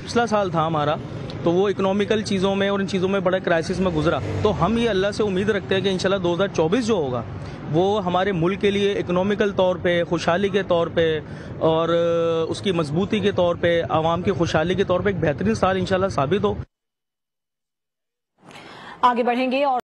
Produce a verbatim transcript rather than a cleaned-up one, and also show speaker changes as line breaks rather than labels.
पिछला साल था हमारा, तो वो इकोनॉमिकल चीज़ों में और इन चीज़ों में बड़ा क्राइसिस में गुजरा। तो हम ये अल्लाह से उम्मीद रखते हैं कि इंशाल्लाह दो हज़ार चौबीस जो होगा वो हमारे मुल्क के लिए इकोनॉमिकल तौर पे, खुशहाली के तौर पे और उसकी मजबूती के तौर पे, आवाम की खुशहाली के तौर पे एक बेहतरीन साल इंशाल्लाह साबित हो।
आगे बढ़ेंगे और